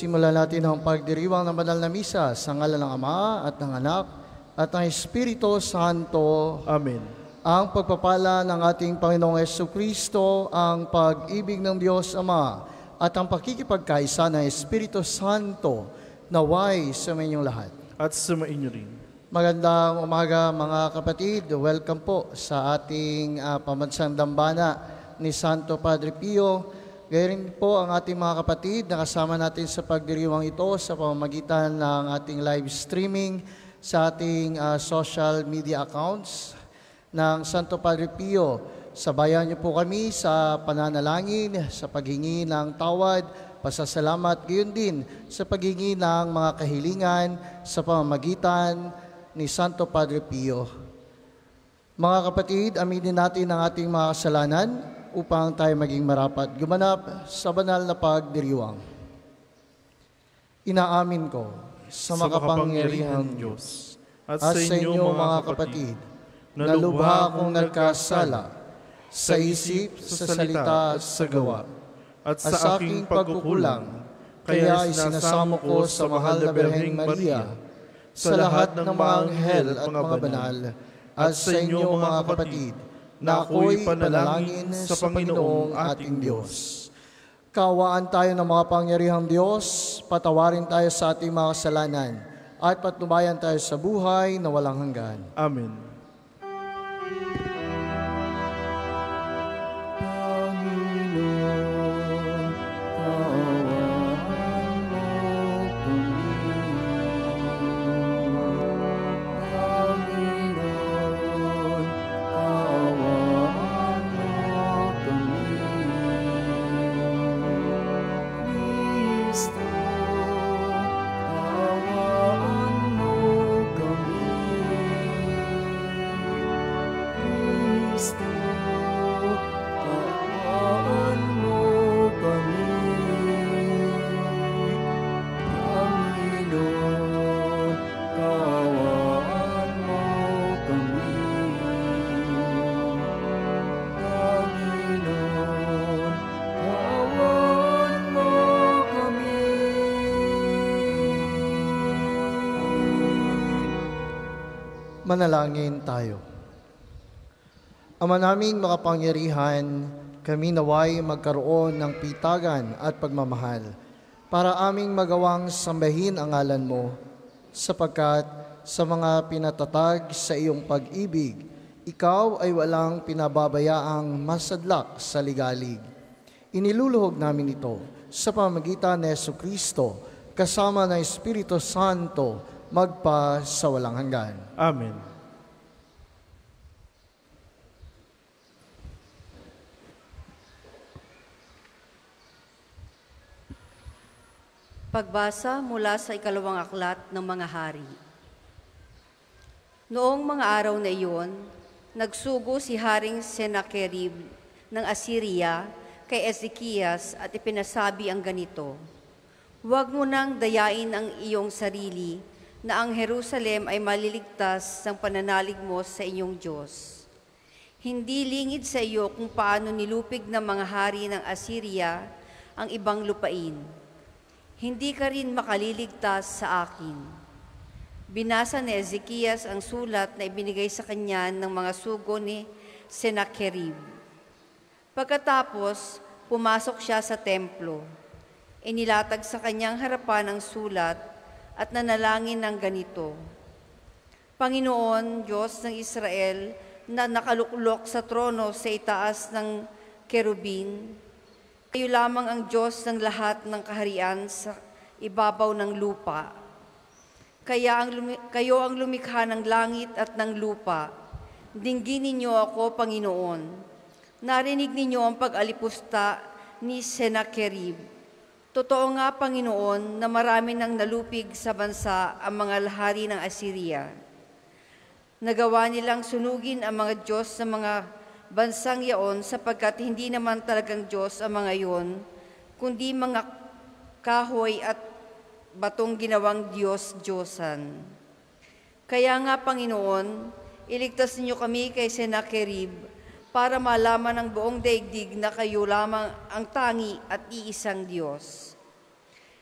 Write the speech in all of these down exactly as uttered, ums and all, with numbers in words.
Simulan natin ang pagdiriwang ng banal na misa sa ngalan ng Ama at ng Anak at ng Espiritu Santo. Amen. Ang pagpapala ng ating Panginoong Jesucristo, ang pag-ibig ng Diyos Ama at ang pakikipagkaisa ng Espiritu Santo naway sa inyong lahat. At sumainyo rin. Magandang umaga mga kapatid. Welcome po sa ating uh, pamansang dambana ni Santo Padre Pio. Gayon po ang ating mga kapatid na kasama natin sa pagdiriwang ito sa pamamagitan ng ating live streaming sa ating uh, social media accounts ng Santo Padre Pio. Sabayan niyo po kami sa pananalangin, sa paghingi ng tawad, pasasalamat, gayon din sa paghingi ng mga kahilingan sa pamamagitan ni Santo Padre Pio. Mga kapatid, aminin natin ang ating mga kasalanan upang tayo maging marapat gumanap sa banal na pagdiriwang. Inaamin ko sa makapangyarihang Diyos at sa inyo mga kapatid, na lubha akong nagkasala sa isip, sa salita, at sa gawa, at sa aking pagkukulang, kaya isinasamo ko sa mahal na Birheng Maria, sa lahat ng mga anghel at mga banal, at sa inyo mga kapatid, na ako'y panalangin sa Panginoong ating Diyos. Kaawaan tayo ng mga pangyarihang Diyos, patawarin tayo sa ating mga kasalanan, at patnubayan tayo sa buhay na walang hanggan. Amen. Manalangin tayo. Ama naming makapangyarihan, kami naway magkaroon ng pitagan at pagmamahal para aming magawang sambahin ang ngalan mo, sapagkat sa mga pinatatag sa iyong pag-ibig, ikaw ay walang pinababayaang masadlak sa ligalig. Iniluluhog namin ito sa pamamagitan ni Jesucristo kasama ng Espiritu Santo magpa sa walang hanggan. Amen. Pagbasa mula sa ikalawang aklat ng mga hari. Noong mga araw na iyon, nagsugo si Haring Sennacherib ng Assyria kay Ezekias at ipinasabi ang ganito: "Huwag mo nang dayain ang iyong sarili na ang Jerusalem ay maliligtas ng pananalig mo sa inyong Diyos. Hindi lingid sa iyo kung paano nilupig ng mga hari ng Assyria ang ibang lupain. Hindi ka rin makaliligtas sa akin." Binasa ni Ezekias ang sulat na ibinigay sa kanya ng mga sugo ni Sennacherib. Pagkatapos, pumasok siya sa templo. Inilatag sa kanyang harapan ang sulat at nanalangin ng ganito: "Panginoon, Diyos ng Israel, na nakaluklok sa trono sa itaas ng kerubin, kayo lamang ang Diyos ng lahat ng kaharian sa ibabaw ng lupa. Kaya ang lumi- kayo ang lumikha ng langit at ng lupa. Dinggin ninyo ako, Panginoon. Narinig ninyo ang pag-alipusta ni Sennacherib. Totoo nga, Panginoon, na marami nang nalupig sa bansa ang mga hari ng Assyria. Nagawa nilang sunugin ang mga Diyos ng mga bansang yaon sapagkat hindi naman talagang Diyos ang mga iyon, kundi mga kahoy at batong ginawang Diyos-Diyosan. Kaya nga, Panginoon, iligtas ninyo kami kay Sennacherib para malaman ng buong daigdig na kayo lamang ang tangi at iisang Diyos.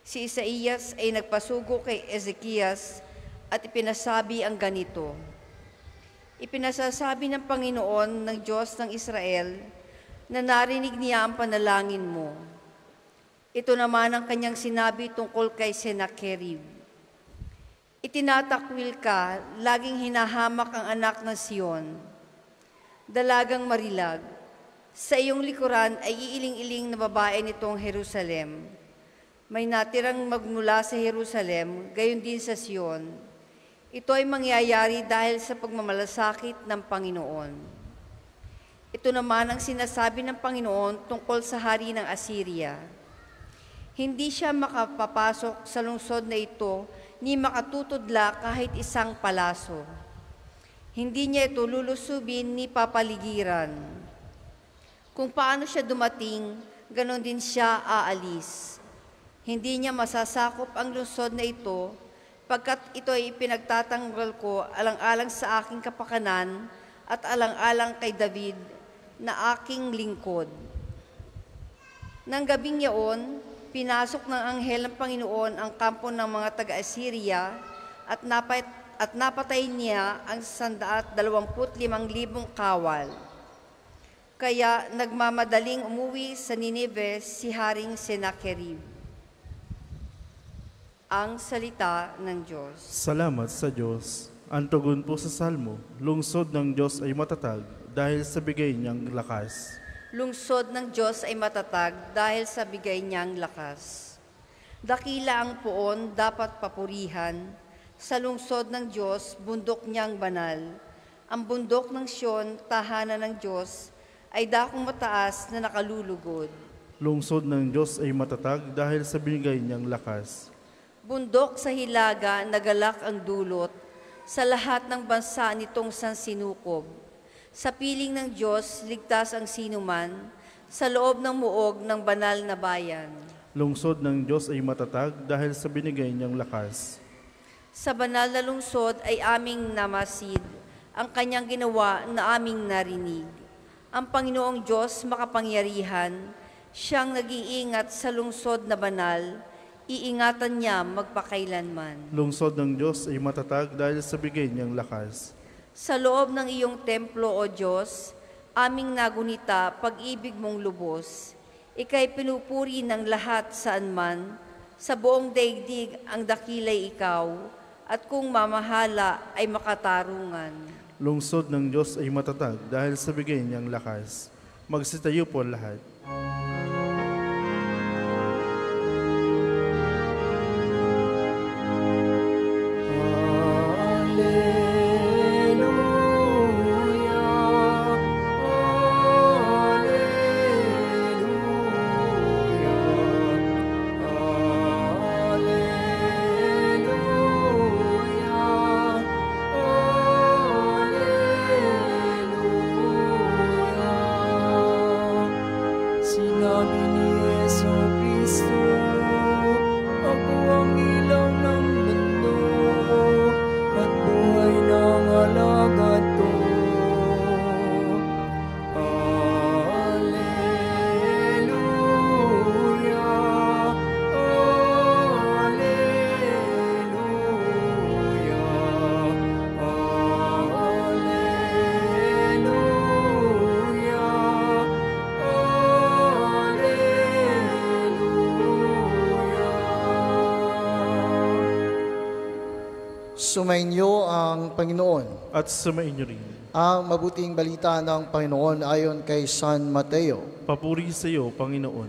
Si Isaías ay nagpasugo kay Ezekias at ipinasabi ang ganito, Ipinasasabi ng Panginoon ng Diyos ng Israel na narinig niya ang panalangin mo. Ito naman ang kanyang sinabi tungkol kay Sennacherib. Itinatakwil ka, laging hinahamak ang anak ng Siyon. Dalagang marilag, sa iyong likuran ay iiling-iling na babae nitong Jerusalem. May natirang magmula sa Jerusalem, gayon din sa Siyon. Ito ay mangyayari dahil sa pagmamalasakit ng Panginoon. Ito naman ang sinasabi ng Panginoon tungkol sa hari ng Assyria. Hindi siya makapapasok sa lungsod na ito ni makatutudla kahit isang palaso. Hindi niya ito lulusubin ni papaligiran. Kung paano siya dumating, ganon din siya aalis. Hindi niya masasakop ang lungsod na ito, pagkat ito ay pinagtatanggol ko alang-alang sa aking kapakanan at alang-alang kay David na aking lingkod. Nang gabing yaon, pinasok ng anghel ng Panginoon ang kampo ng mga taga-Assyria at, napat, at napatay niya ang sandaat dalawamput limang libong kawal. Kaya nagmamadaling umuwi sa Nineveh si Haring Sennacherib. Ang salita ng Diyos. Salamat sa Diyos. Ang tugon po sa Salmo, lungsod ng Diyos ay matatag dahil sa bigay niyang lakas. Lungsod ng Diyos ay matatag dahil sa bigay niyang lakas. Dakila ang poon dapat papurihan, sa lungsod ng Diyos, bundok niyang banal. Ang bundok ng Siyon, tahanan ng Diyos, ay dakong mataas na nakalulugod. Lungsod ng Diyos ay matatag dahil sa binigay niyang lakas. Bundok sa hilaga, nagalak ang dulot, sa lahat ng bansa nitong sansinukob. Sa piling ng Diyos, ligtas ang sinuman, sa loob ng muog ng banal na bayan. Lungsod ng Diyos ay matatag dahil sa binigay niyang lakas. Sa banal na lungsod ay aming namasid, ang kanyang ginawa na aming narinig. Ang Panginoong Diyos makapangyarihan, siyang nag-iingat sa lungsod na banal, iingatan niya magpakailanman. Lungsod ng Diyos ay matatag dahil sa bigay niyang lakas. Sa loob ng iyong templo, O Diyos, aming nagunita pag-ibig mong lubos. Ika'y pinupuri ng lahat saan man, sa buong daigdig ang dakilay ikaw, at kung mamahala ay makatarungan. Lungsod ng Diyos ay matatag dahil sa bigay niyang lakas. Magsitayo po lahat. Sumainyo ang Panginoon. At sumainyo rin. Ang mabuting balita ng Panginoon ayon kay San Mateo. Papuri sa iyo, Panginoon.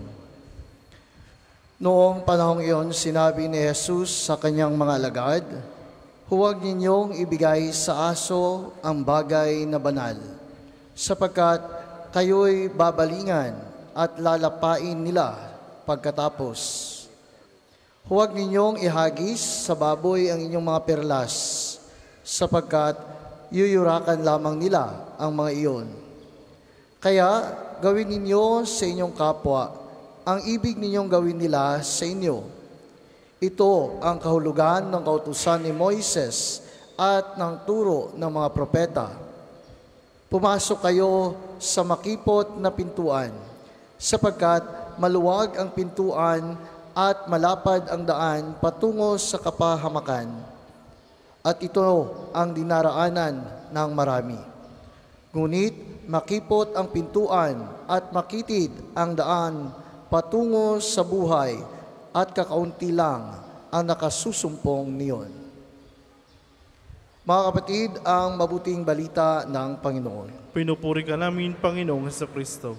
Noong panahong iyon, sinabi ni Jesus sa kanyang mga alagad, huwag ninyong ibigay sa aso ang bagay na banal, sapagkat kayo'y babalingan at lalapain nila pagkatapos. Huwag ninyong ihagis sa baboy ang inyong mga perlas, sapagkat yuyurakan lamang nila ang mga iyon. Kaya gawin ninyo sa inyong kapwa ang ibig ninyong gawin nila sa inyo. Ito ang kahulugan ng kautusan ni Moises at ng turo ng mga propeta. Pumasok kayo sa makipot na pintuan, sapagkat maluwag ang pintuan at malapad ang daan patungo sa kapahamakan. At ito ang dinaraanan ng marami. Ngunit makipot ang pintuan at makitid ang daan patungo sa buhay at kakaunti lang ang nakasusumpong niyon. Mga kapatid, ang mabuting balita ng Panginoon. Pinupuri ka namin, Panginoong Hesukristo.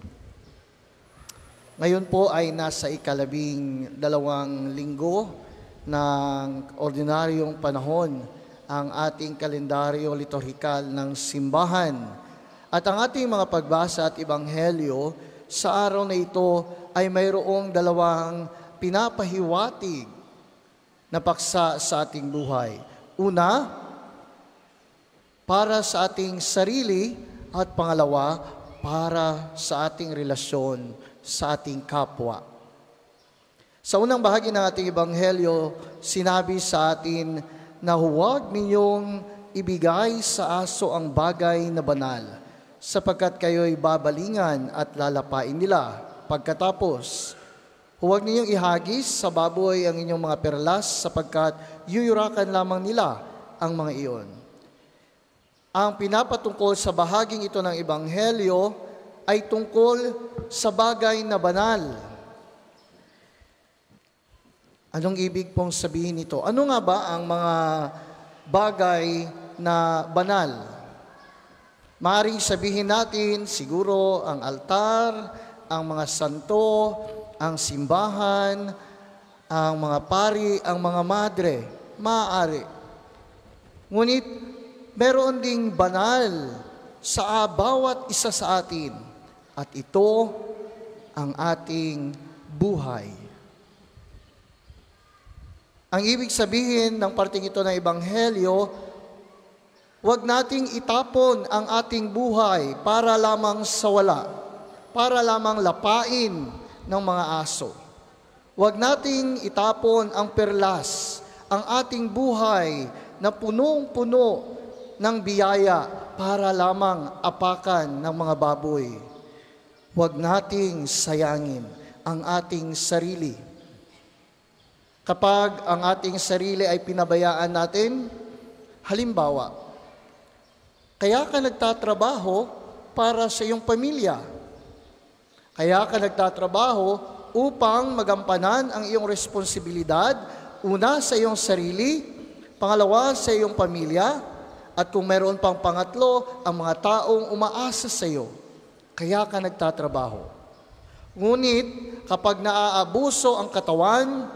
Ngayon po ay nasa ikalabing dalawang linggo ng ordinaryong panahon ang ating kalendaryo liturhikal ng simbahan. At ang ating mga pagbasa at ebanghelyo sa araw na ito ay mayroong dalawang pinapahiwatig na paksa sa ating buhay. Una, para sa ating sarili, at pangalawa, para sa ating relasyon sa ating kapwa. Sa unang bahagi ng ating ebanghelyo, sinabi sa atin na huwag ninyong ibigay sa aso ang bagay na banal, sapagkat kayo'y babalingan at lalapain nila. Pagkatapos, huwag ninyong ihagis sa baboy ang inyong mga perlas, sapagkat yuyurakan lamang nila ang mga iyon. Ang pinapatungkol sa bahaging ito ng ebanghelyo ay tungkol sa bagay na banal. Anong ibig pong sabihin nito? Ano nga ba ang mga bagay na banal? Maaring sabihin natin, siguro ang altar, ang mga santo, ang simbahan, ang mga pari, ang mga madre. Maaari. Ngunit, meron ding banal sa bawat isa sa atin. At ito ang ating buhay. Ang ibig sabihin ng parting ito ng ebanghelyo, huwag nating itapon ang ating buhay para lamang sa wala, para lamang lapain ng mga aso. Huwag nating itapon ang perlas, ang ating buhay na punong-puno ng biyaya para lamang apakan ng mga baboy. Huwag nating sayangin ang ating sarili. Kapag ang ating sarili ay pinabayaan natin, halimbawa, kaya ka nagtatrabaho para sa iyong pamilya. Kaya ka nagtatrabaho upang magampanan ang iyong responsibilidad, una sa iyong sarili, pangalawa sa iyong pamilya, at kung meron pang pangatlo, ang mga taong umaasa sa iyo. Kaya ka nagtatrabaho. Ngunit kapag naaabuso ang katawan,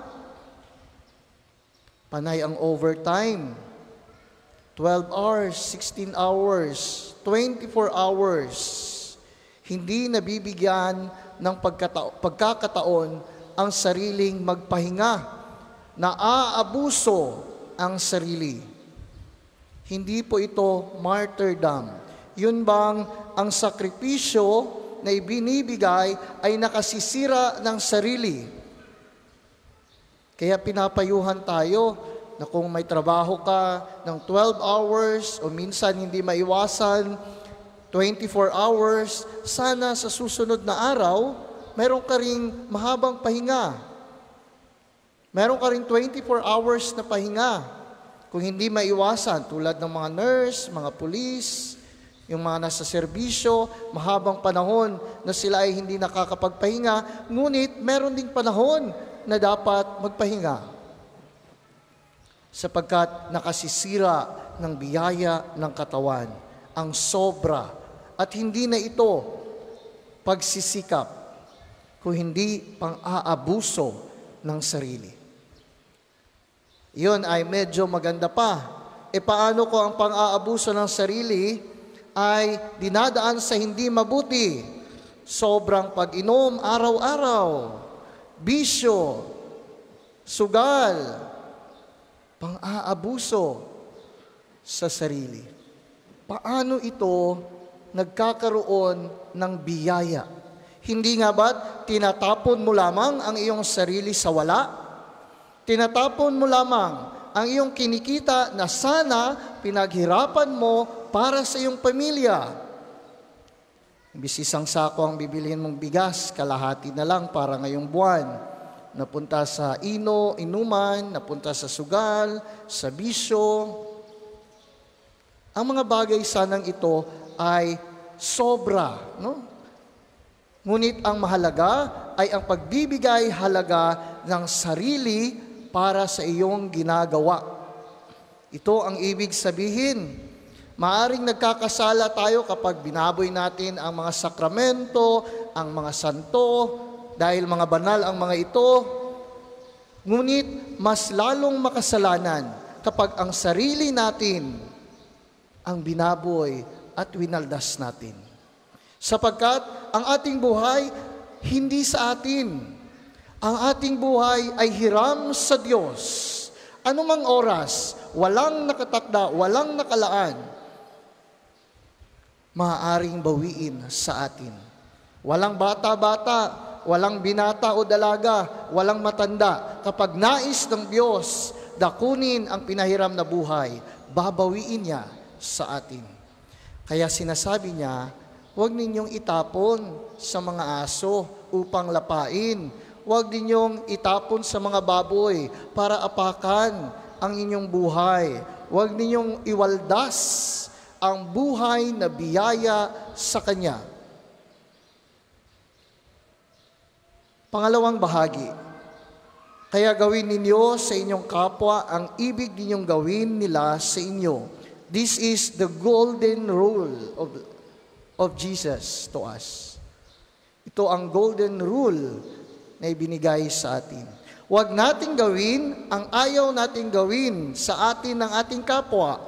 panay ang overtime. twelve hours, sixteen hours, twenty-four hours. Hindi nabibigyan ng pagkata- pagkakataon ang sariling magpahinga. Naaabuso ang sarili. Hindi po ito martyrdom. Yun bang ang sakripisyo na ibinibigay ay nakasisira ng sarili? Kaya pinapayuhan tayo na kung may trabaho ka ng twelve hours o minsan hindi maiwasan twenty-four hours, sana sa susunod na araw, meron ka ring mahabang pahinga. Meron ka ring twenty-four hours na pahinga. Kung hindi maiwasan, tulad ng mga nurse, mga pulis, yung mga nasa serbisyo, mahabang panahon na sila ay hindi nakakapagpahinga, ngunit meron ding panahon na dapat magpahinga. Sapagkat nakasisira ng biyaya ng katawan, ang sobra, at hindi na ito pagsisikap, kung hindi pang-aabuso ng sarili. Yun ay medyo maganda pa. E paano ko ang pang-aabuso ng sarili ay dinadaan sa hindi mabuti? Sobrang pag-inom araw-araw, bisyo, sugal, pang-aabuso sa sarili. Paano ito nagkakaroon ng biyaya? Hindi nga ba't tinatapon mo lamang ang iyong sarili sa wala? Tinatapon mo lamang ang iyong kinikita na sana pinaghirapan mo para sa iyong pamilya. Imbis isang sako ang bibilihin mong bigas, kalahati na lang para ngayong buwan. napunta sa ino, inuman, napunta sa sugal, sa bisyo. Ang mga bagay sanang ito ay sobra, no? Ngunit ang mahalaga ay ang pagbibigay halaga ng sarili para sa iyong ginagawa. Ito ang ibig sabihin. Maaring nagkakasala tayo kapag binaboy natin ang mga sakramento, ang mga santo, dahil mga banal ang mga ito. Ngunit mas lalong makasalanan kapag ang sarili natin ang binaboy at winaldas natin. Sapagkat ang ating buhay hindi sa atin. Ang ating buhay ay hiram sa Diyos. Anumang oras, walang nakatakda, walang nakalaan, maaaring bawiin sa atin. Walang bata-bata, walang binata o dalaga, walang matanda. Kapag nais ng Diyos dakunin ang pinahiram na buhay, babawiin niya sa atin. Kaya sinasabi niya, huwag ninyong itapon sa mga aso upang lapain. Huwag ninyong itapon sa mga baboy para apakan ang inyong buhay. Huwag ninyong iwaldas ang buhay na biyaya sa Kanya. Pangalawang bahagi, kaya gawin ninyo sa inyong kapwa ang ibig ninyong gawin nila sa inyo. This is the golden rule of, of Jesus to us. Ito ang golden rule na ibinigay sa atin. Huwag nating gawin ang ayaw nating gawin sa atin ng ating kapwa.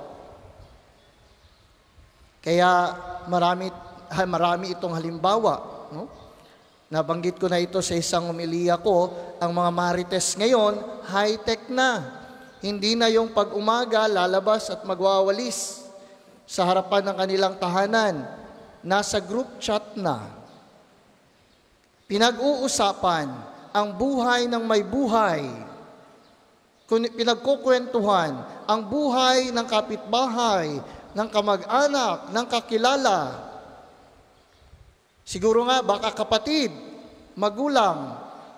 Kaya marami, marami itong halimbawa. No? Nabanggit ko na ito sa isang umiliya ko, ang mga marites ngayon, high-tech na. Hindi na yung pag-umaga, lalabas at magwawalis sa harapan ng kanilang tahanan. Nasa group chat na. Pinag-uusapan ang buhay ng may buhay. Pinagkukwentuhan ang buhay ng kapitbahay, ng kamag-anak, ng kakilala. Siguro nga, baka kapatid, magulang,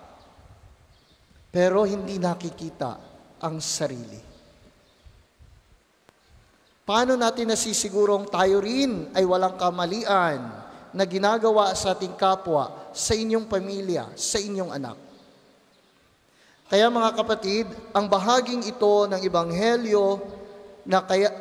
pero hindi nakikita ang sarili. Paano natin nasisigurong tayo rin ay walang kamalian na ginagawa sa ating kapwa, sa inyong pamilya, sa inyong anak? Kaya mga kapatid, ang bahaging ito ng Ebanghelyo na kaya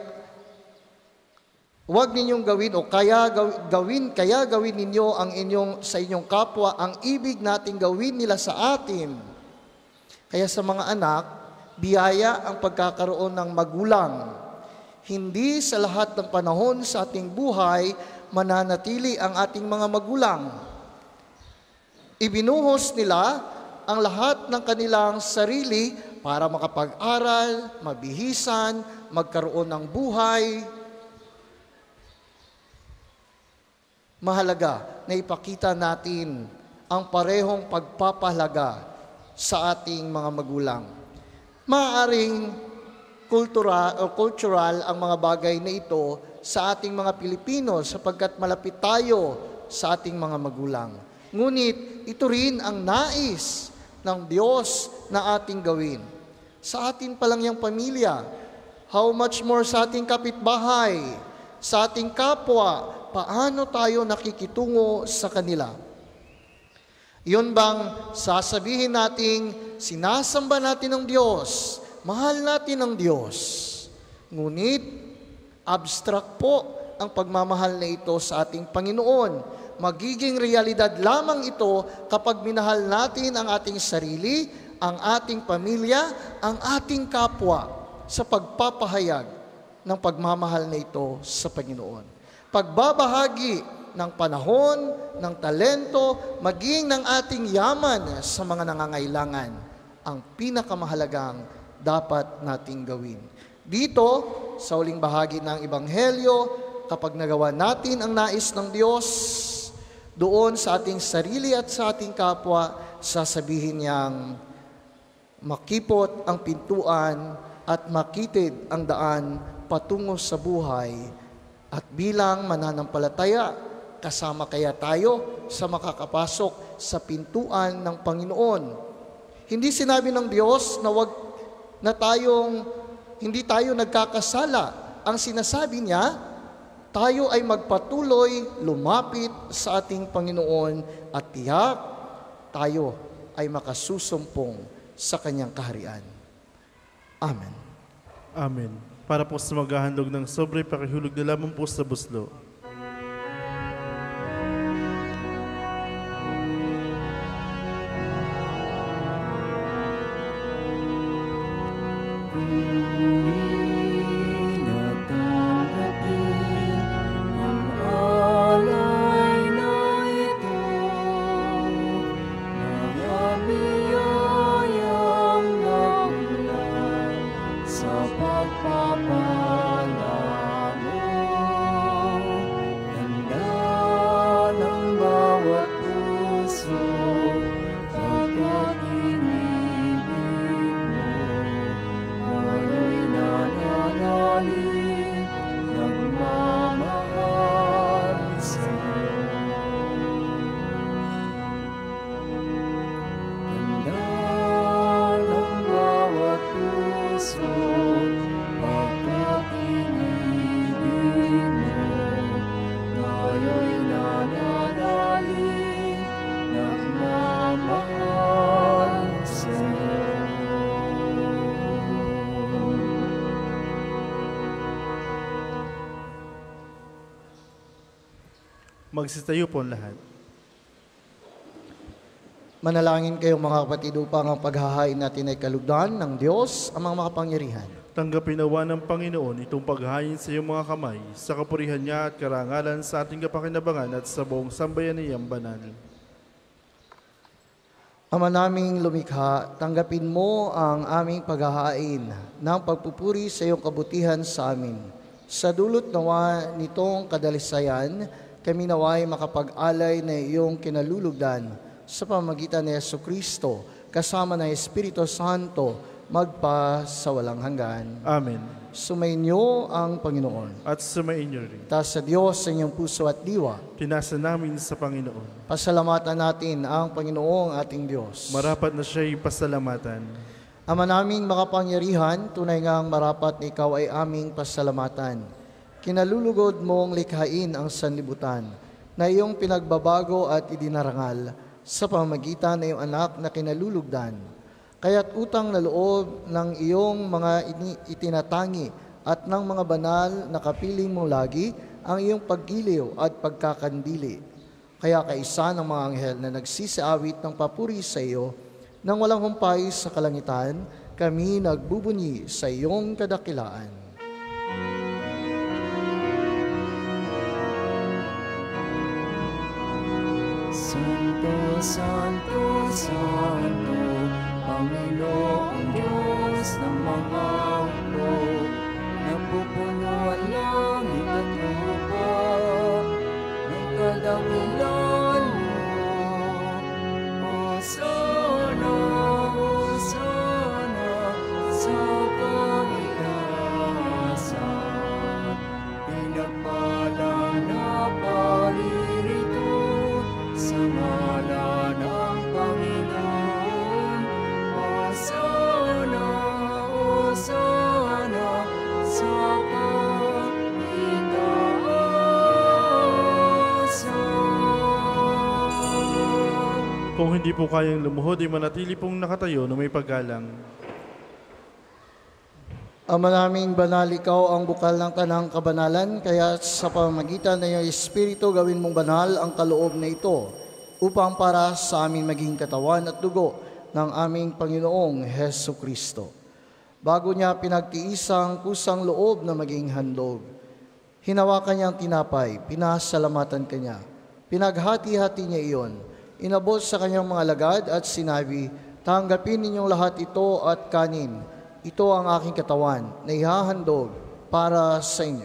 huwag ninyong gawin o kaya gawin, kaya gawin ninyo ang inyong, sa inyong kapwa ang ibig nating gawin nila sa atin. Kaya sa mga anak, biyaya ang pagkakaroon ng magulang. Hindi sa lahat ng panahon sa ating buhay mananatili ang ating mga magulang. Ibinuhos nila ang lahat ng kanilang sarili para makapag-aral, mabihisan, magkaroon ng buhay. Mahalaga na ipakita natin ang parehong pagpapahalaga sa ating mga magulang. Maaaring kultura, o cultural ang mga bagay na ito sa ating mga Pilipino sapagkat malapit tayo sa ating mga magulang. Ngunit ito rin ang nais ng Diyos na ating gawin. Sa atin pa lang yung pamilya, how much more sa ating kapitbahay, sa ating kapwa, paano tayo nakikitungo sa kanila? Yun bang sasabihin nating sinasamba natin ang Diyos, mahal natin ang Diyos, ngunit abstract po ang pagmamahal na ito sa ating Panginoon. Magiging realidad lamang ito kapag minahal natin ang ating sarili, ang ating pamilya, ang ating kapwa sa pagpapahayag ng pagmamahal na ito sa Panginoon. Pagbabahagi ng panahon, ng talento, maging ng ating yaman sa mga nangangailangan, ang pinakamahalagang dapat nating gawin. Dito, sa uling bahagi ng Ebanghelyo, kapag nagawa natin ang nais ng Diyos, doon sa ating sarili at sa ating kapwa, sasabihin niyang makipot ang pintuan at makitid ang daan patungo sa buhay. At bilang mananampalataya, kasama kaya tayo sa makakapasok sa pintuan ng Panginoon. Hindi sinabi ng Diyos na wag na tayong hindi tayo nagkakasala. Ang sinasabi niya, tayo ay magpatuloy lumapit sa ating Panginoon at tiyak tayo ay makasusumpong sa kanyang kaharian. Amen. Amen. Para po sa maghahandog ng sobre, pakihulog na lamang po sa buslo. Magsitayo po ang lahat. Manalangin kayong mga kapatid upang ang paghahain natin ay kalugdan ng Diyos ang mga makapangyarihan. Tanggapin nawa ng Panginoon itong paghahain sa iyong mga kamay, sa kapurihan niya at karangalan sa ating kapakinabangan at sa buong sambayan niyang banal. Ama naming lumikha, tanggapin mo ang aming paghahain ng pagpupuri sa iyong kabutihan sa amin. Sa dulot nawa nitong kadalisayan, kami naway makapag-alay na iyong kinalulugdan sa pamagitan ni Jesucristo, kasama ng Espiritu Santo, magpa sa walang hanggan. Amen. Sumainyo ang Panginoon. At sumainyo rin. Taas sa Diyos sa inyong puso at diwa. Tinasa namin sa Panginoon. Pasalamatan natin ang Panginoong ating Diyos. Marapat na siya'y pasalamatan. Ama naming makapangyarihan, tunay ngang marapat na ikaw ay aming pasalamatan. Kinalulugod mong likhain ang sanlibutan na iyong pinagbabago at idinarangal sa pamagitan ng iyong anak na kinalulugdan. Kaya't utang na loob ng iyong mga itinatangi at ng mga banal na kapiling mo lagi ang iyong paggiliw at pagkakandili. Kaya kaisa ng mga anghel na nagsisiawit ng papuri sa iyo, nang walang humpay sa kalangitan, kami nagbubunyi sa iyong kadakilaan. Santo, Santo, Santo, Panginoong Diyos ng mga hukbo, napupuno ang langit at lupa ng kadakilaan mo. Hosana, Hosana, sa kaitaasan, pinagpalang na paririto sa ngalan ng Panginoon. Hosana, Hosana, sa kaitaasan. Kung hindi po kayang lumuhod, ay manatili pong nakatayo na may paggalang. Ama naming banal, ikaw ang bukal ng tanang kabanalan, kaya sa pamamagitan ng iyong Espiritu, gawin mong banal ang kaloob na ito, upang para sa amin maging katawan at dugo ng aming Panginoong Hesu Kristo. Bago niya pinagtiisang kusang loob na maging handog, hinawakan niya ang tinapay, pinasalamatan kanya, pinaghati-hati niya iyon, inabot sa kanyang mga lagad at sinabi, tanggapin ninyong lahat ito at kanin. Ito ang aking katawan na ihahandog para sa inyo.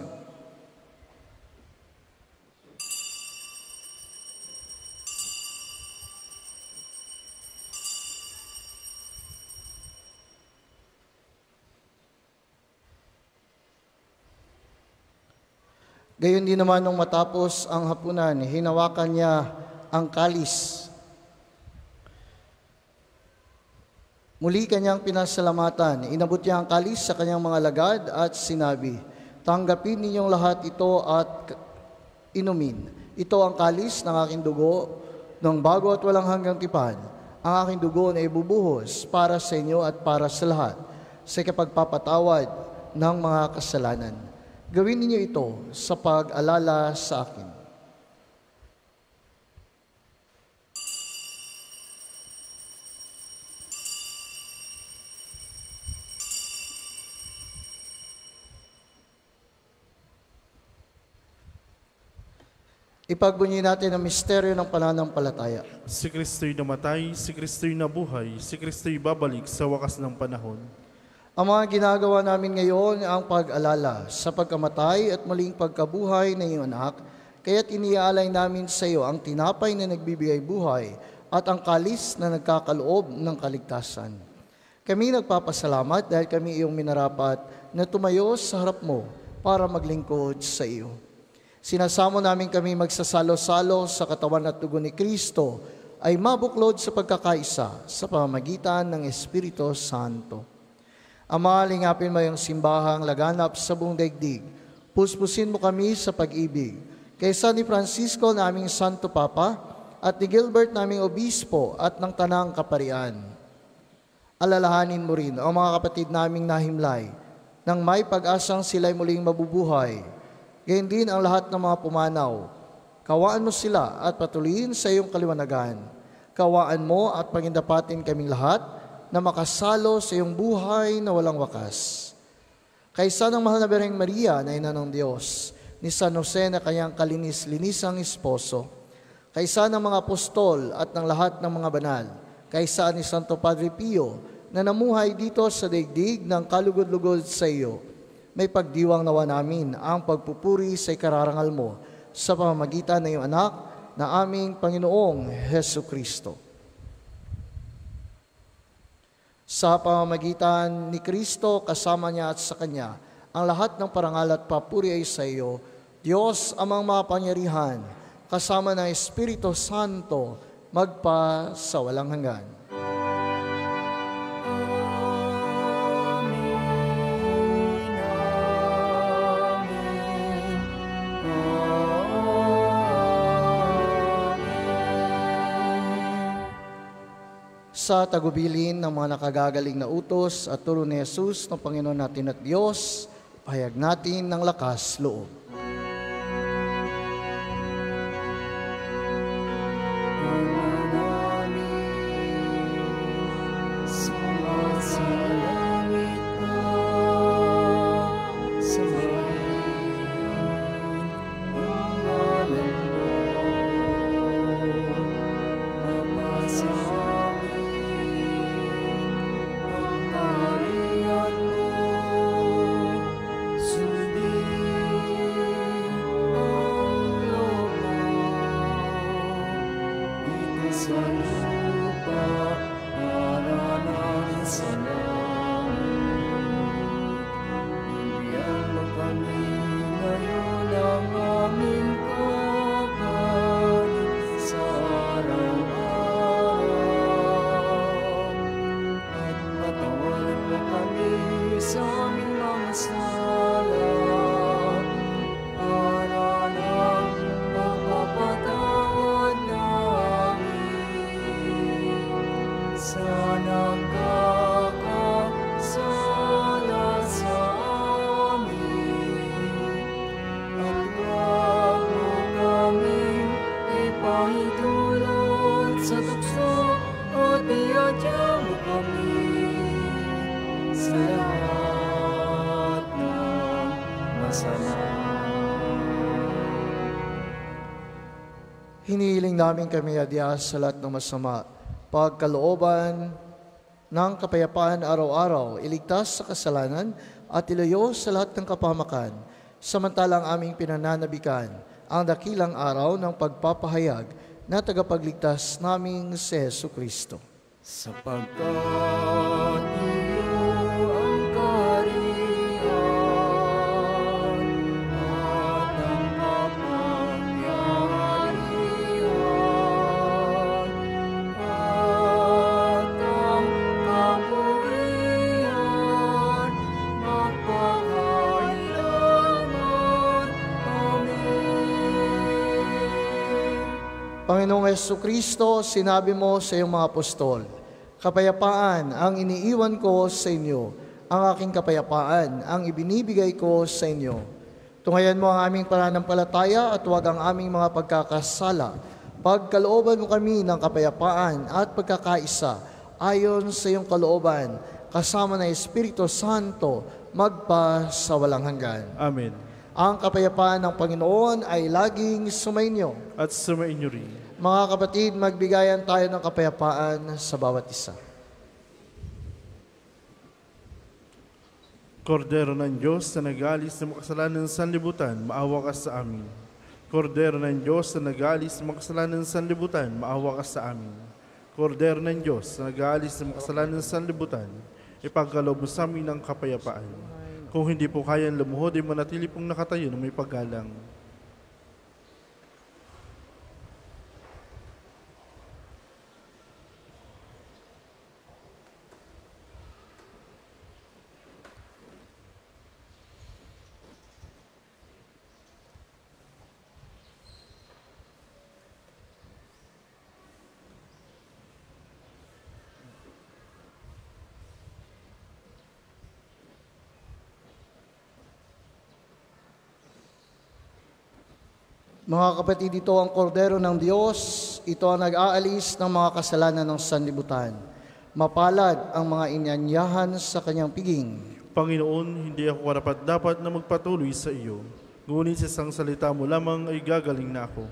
Gayon din naman nung matapos ang hapunan, hinawakan niya ang kalis. Muli kanyang pinasalamatan, inabot niya ang kalis sa kanyang mga lagad at sinabi, tanggapin ninyong lahat ito at inumin. Ito ang kalis ng aking dugo, ng bago at walang hanggang tipan. Ang aking dugo na ibubuhos para sa inyo at para sa lahat, sa kapagpapatawad ng mga kasalanan. Gawin ninyo ito sa pag-alala sa akin. Ipagbunyi natin ang misteryo ng pananampalataya. Si Kristo'y namatay, si Kristo'y nabuhay, si Kristo'y babalik sa wakas ng panahon. Ang mga ginagawa namin ngayon ang pag-alala sa pagkamatay at muling pagkabuhay ng iyong anak, kaya't iniaalay namin sa iyo ang tinapay na nagbibigay buhay at ang kalis na nagkakaloob ng kaligtasan. Kami nagpapasalamat dahil kami iyong minarapat na tumayo sa harap mo para maglingkod sa iyo. Sinasamo namin kami magsasalo-salo sa katawan at dugo ni Kristo ay mabuklod sa pagkakaisa sa pamamagitan ng Espiritu Santo. Ama, lingapin mo yung simbahang laganap sa buong daigdig. Puspusin mo kami sa pag-ibig. Kaysa ni Francisco naming Santo Papa at ni Gilbert naming Obispo at ng Tanang Kaparian. Alalahanin mo rin ang mga kapatid naming nahimlay nang may pag-asang sila'y muling mabubuhay. Gayon din ang lahat ng mga pumanaw. Kawaan mo sila at patuloyin sa iyong kaliwanagan. Kawaan mo at pagindapatin kaming lahat na makasalo sa iyong buhay na walang wakas. Kaysa ng mahal na Birheng Maria na ina ng Diyos, ni San Jose na kanyang kalinis-linisang esposo, kaysa ng mga apostol at ng lahat ng mga banal, kaysa ni Santo Padre Pio na namuhay dito sa daigdig ng kalugod-lugod sa iyo, may pagdiwang nawa namin ang pagpupuri sa ikararangal mo sa pamamagitan ng iyong anak na aming Panginoong Hesu Kristo. Sa pamamagitan ni Kristo, kasama niya at sa Kanya, ang lahat ng parangal at papuri ay sa iyo, Diyos amang mapangyarihan, kasama ng Espiritu Santo, magpa sa walang hanggan. Sa tagubilin ng mga nakagagaling na utos at turo ni Jesus ng Panginoon natin at Diyos, pahayag natin ng lakas loob. Hinihiling namin kami adya sa lahat ng masama, pagkalooban ng kapayapaan araw-araw, iligtas sa kasalanan at ilayo sa lahat ng kapahamakan, samantalang aming pinananabikan ang dakilang araw ng pagpapahayag na tagapagligtas naming si Jesu Kristo. Sapagkat iyo ang kaharian at ang kapangyarihan at ang Panginoong Jesucristo, sinabi mo sa iyong mga apostol, kapayapaan ang iniiwan ko sa inyo, ang aking kapayapaan ang ibinibigay ko sa inyo. Tungayan mo ang aming pananampalataya at huwag ang aming mga pagkakasala. Pagkalooban mo kami ng kapayapaan at pagkakaisa ayon sa iyong kalooban, kasama ng Espiritu Santo, magpa sa walang hanggan. Amen. Ang kapayapaan ng Panginoon ay laging sumainyo. At sumainyo rin. Mga kapatid, magbigayan tayo ng kapayapaan sa bawat isa. Kordero ng Diyos na nag-aalis ng makasalanan ng sanlibutan, maawa ka sa amin. Kordero ng Diyos na nag-aalis ng makasalanan ng sanlibutan, maawa ka sa amin. Kordero ng Diyos na nag-aalis ng makasalanan ng sanlibutan, ipagkaloob mo sa amin ng kapayapaan. Kung hindi po kayang lumuhod, ay manatili pong nakatayo na may paggalang. Mga kapatid, ito ang kordero ng Diyos, ito ang nag-aalis ng mga kasalanan ng sanlibutan. Mapalad ang mga inanyahan sa kanyang piging. Panginoon, hindi ako karapat-dapat na magpatuloy sa iyo. Ngunit sa isang salita mo lamang ay gagaling na ako.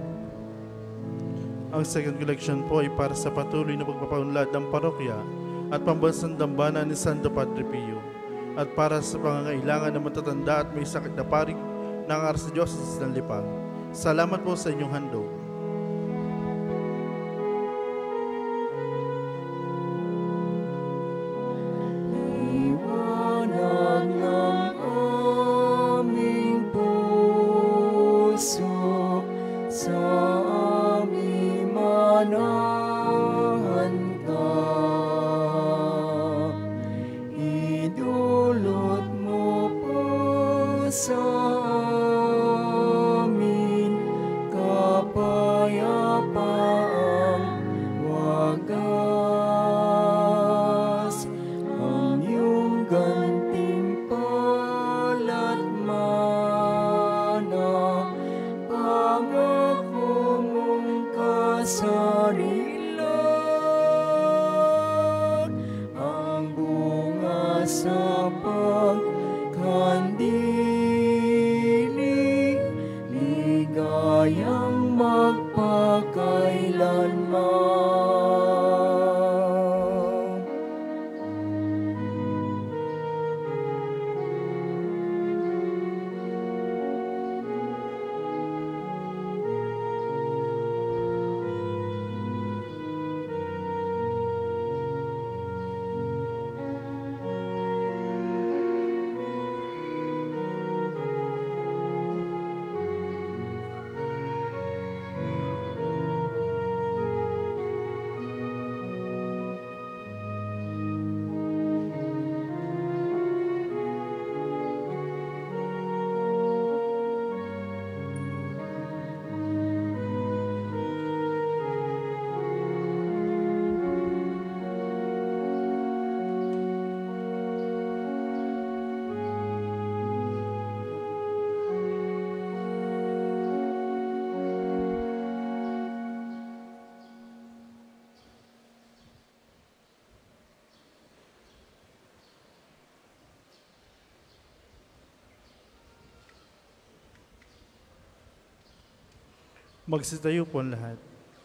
Ang second collection po ay para sa patuloy na pagpapaunlad ng parokya at pambansang dambana ni Santo Padre Pio, at para sa pangangailangan ng matatanda at may sakit na paring ng Archdiocese ng Lipa. Salamat po sa inyong handog. Liwanag ng aming puso, sa aming manahan ka. Idulot mo po sa amin kapayapaang wagas. Ang iyong gantimpala't mana, pangako mong kasarilan, ang bunga sa pagkandili, ligayang magpakailanman. Magsitayo po ang lahat.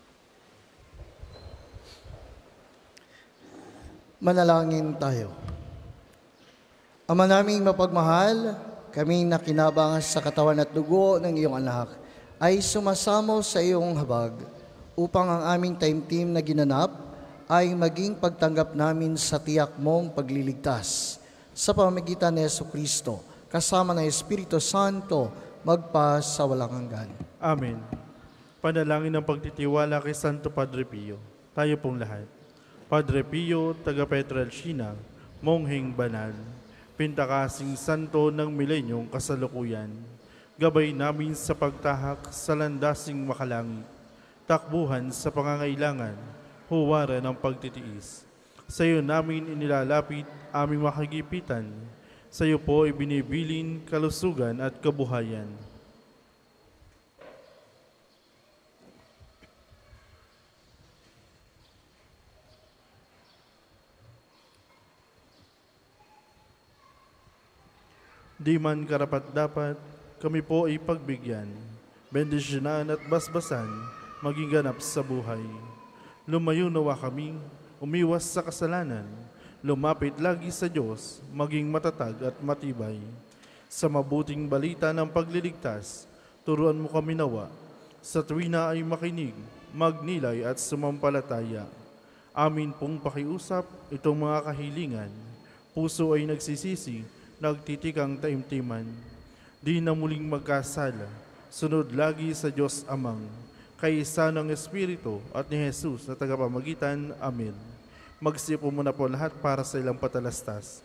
Manalangin tayo. Ama naming mapagmahal, kaming nakinabangan sa katawan at dugo ng iyong anak, ay sumasamo sa iyong habag upang ang aming taimtim na ginanap ay maging pagtanggap namin sa tiyak mong pagliligtas. Sa pamamagitan ni Jesucristo, kasama ng Espiritu Santo, magpa sa walang hanggan. Amen. Panalangin ng pagtitiwala kay Santo Padre Pio. Tayo pong lahat. Padre Pio, taga Petralcina, mongheng banal, pintakasing santo ng milenyong kasalukuyan, gabay namin sa pagtahak sa landasing makalangit, takbuhan sa pangangailangan, huwaran ng pagtitiis. Sa iyo namin inilalapit aming makagipitan, sa iyo po ibinibilin kalusugan at kabuhayan. Di man karapat-dapat, kami po ay pagbigyan, bendisyonan at basbasan, maging ganap sa buhay. Lumayo nawa kaming, umiwas sa kasalanan, lumapit lagi sa Diyos, maging matatag at matibay. Sa mabuting balita ng pagliligtas, turuan mo kami nawa, sa tuwina ay makinig, magnilay at sumampalataya. Amin pong pakiusap itong mga kahilingan, puso ay nagsisisi, nagtitikang taimtiman, di na muling magkasala, sunod lagi sa Diyos Amang, kaisa ng Espiritu at ni Jesus na tagapamagitan. Amen. Magsipo muna po lahat para sa ilang patalastas.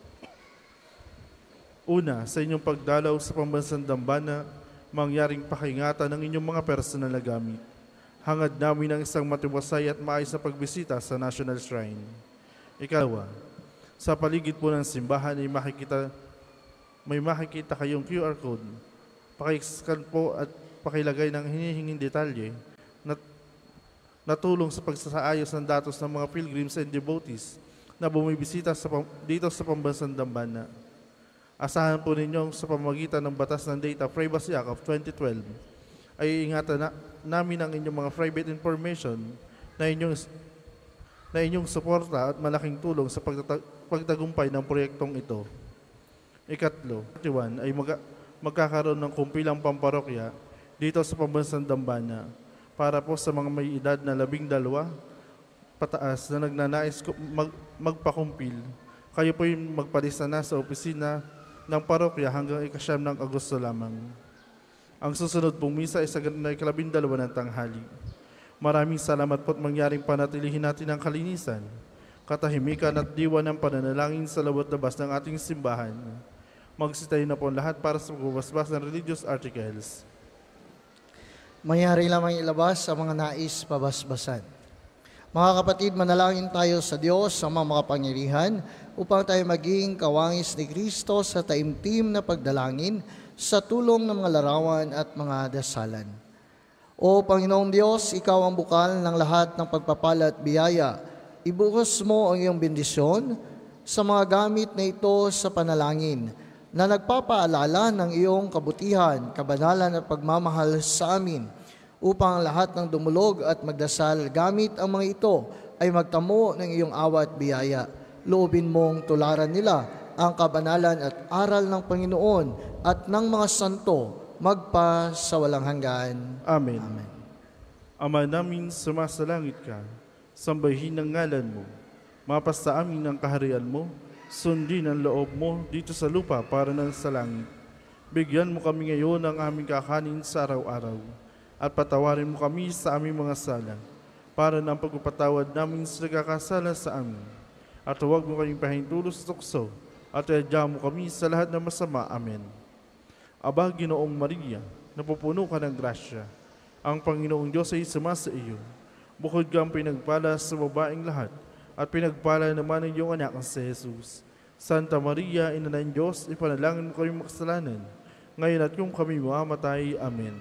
Una, sa inyong pagdalaw sa pambansang dambana, mangyaring pakingatan ng inyong mga personal na gamit. Hangad namin ang isang matiwasay at maayos na pagbisita sa National Shrine. Ikalawa, sa paligid po ng simbahan ay makikita, may makikita kayong Q R code. Pakiscan po at pakilagay ng hinihinging detalye na natulong sa pagsasaayos ng datos ng mga pilgrims and devotees na bumibisita sa, dito sa pambansang dambana. Asahan po ninyo sa pamamagitan ng Batas ng Data Privacy Act of twenty twelve ay ingatan na, namin ang inyong mga private information na inyong na inyong suporta at malaking tulong sa pagtata- pagtagumpay ng proyektong ito. Ikatlo, Tiwan ay mag- magkakaroon ng kumpilang pamparokya dito sa Pambansang Dambana para po sa mga may edad na labing dalawa pataas na nagnanais ku- mag- magpakumpil. Kayo po yung magpalista na sa opisina ng parokya hanggang ikasyam ng Agosto lamang. Ang susunod pong misa ay sa ikalabing dalawa ng tanghali. Maraming salamat po at mangyaring panatilihin natin ang kalinisan, katahimikan at diwa ng pananalangin sa lawat labas ng ating simbahan. Magsitayo na po ang lahat para sa pagbabasbas ng religious articles. Mayari lamang ilabas ang mga nais pabasbasan. Mga kapatid, manalangin tayo sa Diyos sa mga makapangyarihan upang tayo maging kawangis ni Kristo sa taimtim na pagdalangin sa tulong ng mga larawan at mga dasalan. O Panginoong Diyos, Ikaw ang bukal ng lahat ng pagpapala at biyaya. Ibuhos mo ang iyong bendisyon sa mga gamit na ito sa panalangin na nagpapaalala ng iyong kabutihan, kabanalan at pagmamahal sa amin upang lahat ng dumulog at magdasal gamit ang mga ito ay magtamo ng iyong awa at biyaya. Loobin mong tularan nila ang kabanalan at aral ng Panginoon at ng mga santo magpa sa walang hanggan. Amen. Amen. Ama namin, sumasalangit ka, sambahin ang ngalan mo, mapasa amin ang kaharian mo, sundin ang loob mo dito sa lupa para ng sa langit. Bigyan mo kami ngayon ng aming kakanin sa araw-araw, at patawarin mo kami sa aming mga sala, para ng pagpapatawad namin sa nagkakasala sa amin. At huwag mo kaming pahintulos sa tukso, at iadya mo kami sa lahat ng masama. Amen. Aba, Ginoong Maria, napupuno ka ng grasya. Ang Panginoong Diyos ay sumasa iyo. Bukod kang pinagpala sa babaeng lahat, at pinagpala naman ang iyong anak si Jesus. Santa Maria, Ina ng Diyos, ipanalangin mo kaming makasalanan, ngayon at kung kami mamamatay. Amen.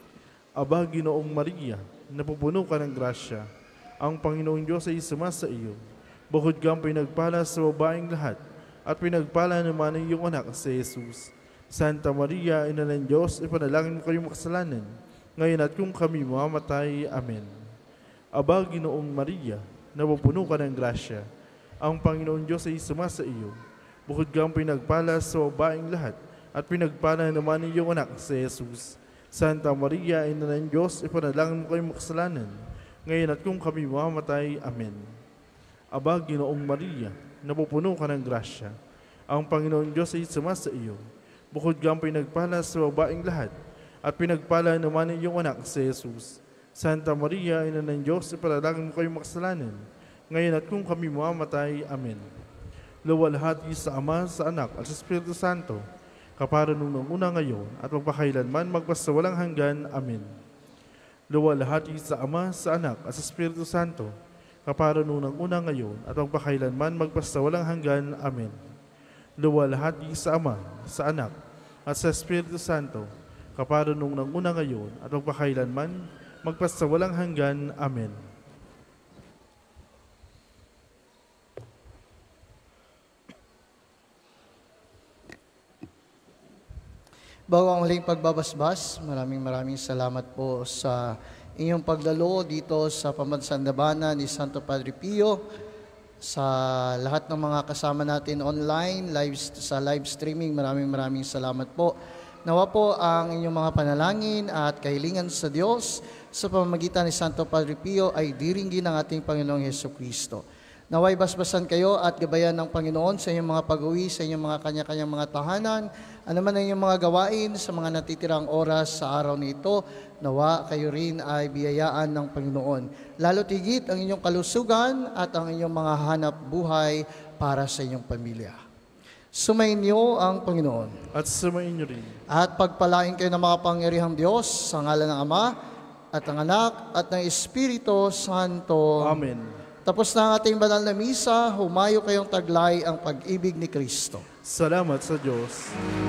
Aba, Ginoong Maria, napupuno ka ng grasya. Ang Panginoong Diyos ay sumasa iyo. Bukod kang pinagpala sa babaeng lahat, at pinagpala naman ang iyong anak si Jesus. Santa Maria, Ina ng Diyos, ipanalangin mo kayong makasalanan, ngayon at kung kami mamamatay. Amen. Aba, Ginoong Maria, napupuno ka ng grasya. Ang Panginoong Diyos ay sumasa iyo. Bukod kang pinagpala sa babaeng lahat, at pinagpala naman ang iyong anak si Jesus. Santa Maria, Ina ng Diyos, ipanalangin mo kayong makasalanan, ngayon at kung kami mamamatay. Amen. Aba, Ginoong Maria, napupuno ka ng grasya. Ang Panginoong Diyos ay sumasa iyo. Bukod kang pinagpala sa babaeng lahat, at pinagpala naman ang iyong anak si Jesus. Santa Maria, Ina ng Diyos, ipanalangin mo kayong makasalanan, ngayon at kung kami mamamatay. Amen. Luwalhati sa Ama, sa Anak, at sa Espiritu Santo, kapara nung una ngayon, at magpakailanman magpasawalang hanggan. Amen. Luwalhati sa Ama, sa Anak, at sa Espiritu Santo, kapara nung una ngayon, at magpakailanman magpasawalang hanggan. Amen. Luwalhati sa Ama, sa Anak, at sa Espiritu Santo, kapara nung una ngayon, at magpakailanman magpasawalang hanggan. Amen. Bago ang huling pagbabasbas, maraming maraming salamat po sa inyong pagdalo dito sa Pambansang Dambana ni Santo Padre Pio, sa lahat ng mga kasama natin online, live, sa live streaming, maraming maraming salamat po. Nawa po ang inyong mga panalangin at kahilingan sa Diyos sa pamamagitan ni Santo Padre Pio ay diringgin ng ating Panginoong Hesukristo. Naway basbasan kayo at gabayan ng Panginoon sa inyong mga pag-uwi, sa inyong mga kanya-kanyang mga tahanan, ano man ang inyong mga gawain sa mga natitirang oras sa araw nito, nawa kayo rin ay biyayaan ng Panginoon. Lalo tigit ang inyong kalusugan at ang inyong mga hanap buhay para sa inyong pamilya. Sumayin niyo ang Panginoon. At sumayin niyo rin. At pagpalain kayo ng makapangyarihang Diyos sa ngalan ng Ama at ng Anak at ng Espiritu Santo. Amen. Tapos na ang ating banal na misa, humayo kayong taglay ang pag-ibig ni Kristo. Salamat sa Diyos.